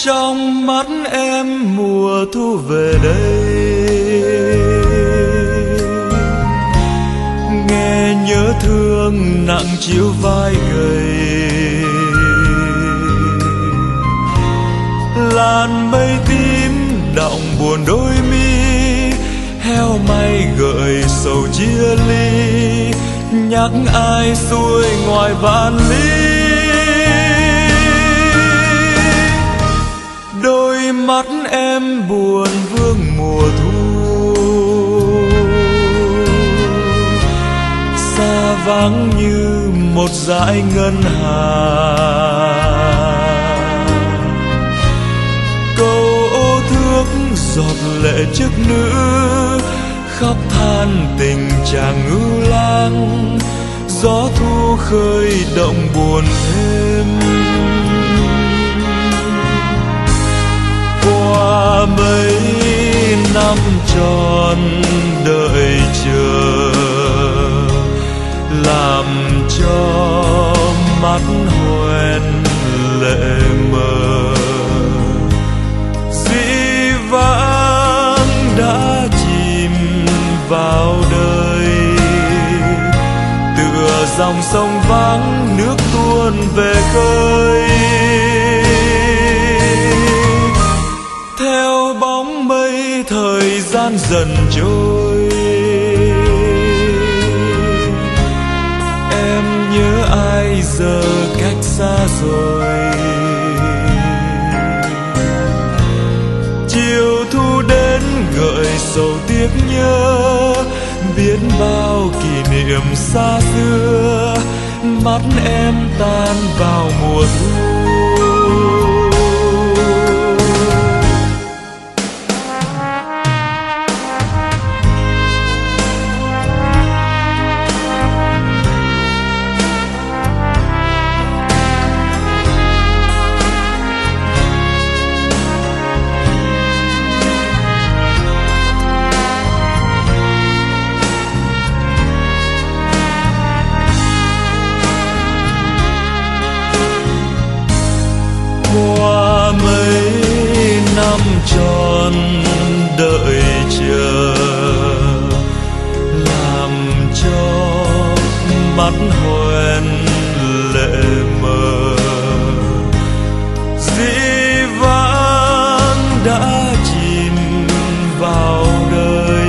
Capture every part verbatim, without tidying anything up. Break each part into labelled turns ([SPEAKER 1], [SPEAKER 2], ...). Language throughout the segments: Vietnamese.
[SPEAKER 1] trong mắt em mùa thu về đây, nghe nhớ thương nặng chiếu vai gầy. Làn mây tím đọng buồn đôi mi, heo may gợi sầu chia ly, nhắc ai xuôi ngoài vạn lý. Đôi mắt em buồn vương mùa thu, xa vắng như một dải ngân hà. Câu ô thước giọt lệ chức nữ, khóc than tình chàng ngưu lang. Gió thu khơi động buồn thêm. Qua mấy năm tròn đợi chờ, làm cho mắt hoen lệ mờ. Dĩ vãng đã chìm vào đời, tựa dòng sông vắng nước tuôn về khơi. Theo bóng mây thời gian dần trôi, em nhớ ai giờ cách xa rồi. Chiều thu đến gợi sầu tiếc nhớ, biết bao kỷ niệm xa xưa. Mắt em tan vào mùa thu. Qua mấy năm tròn đợi chờ, làm cho mắt hoen lệ mờ. Dĩ vãng đã chìm vào đời,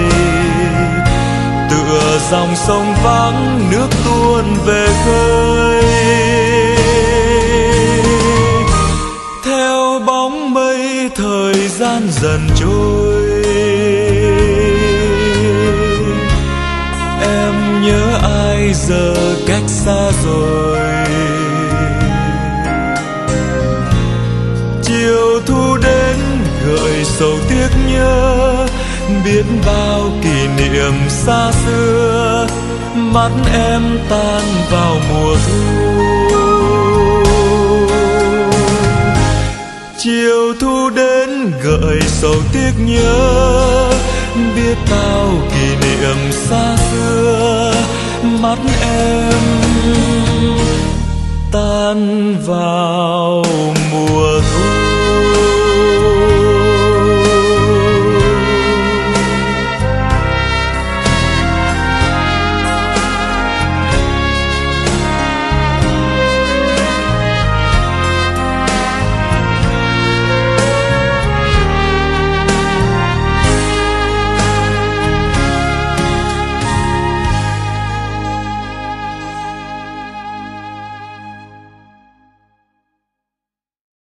[SPEAKER 1] tựa dòng sông vắng nước tuôn về khơi. Theo bóng mây thời gian dần trôi, em nhớ ai giờ cách xa rồi. Chiều thu đến gợi sầu tiếc nhớ, biết bao kỷ niệm xa xưa. Mắt em tan vào mùa thu. Chiều thu đến gợi sầu tiếc nhớ, biết bao kỷ niệm xa xưa. Mắt em tan vào